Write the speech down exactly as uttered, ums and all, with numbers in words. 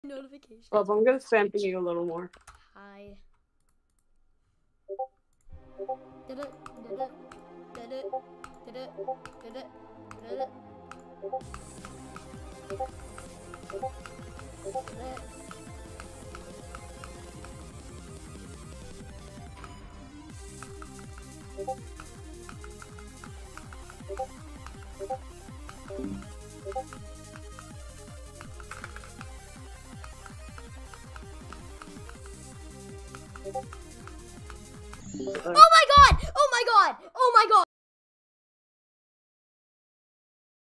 Notification. Well, I'm gonna spam you a little more. Hi. Did it? Did it? Did it? Did it? Did it? Did it? Did it? Oh my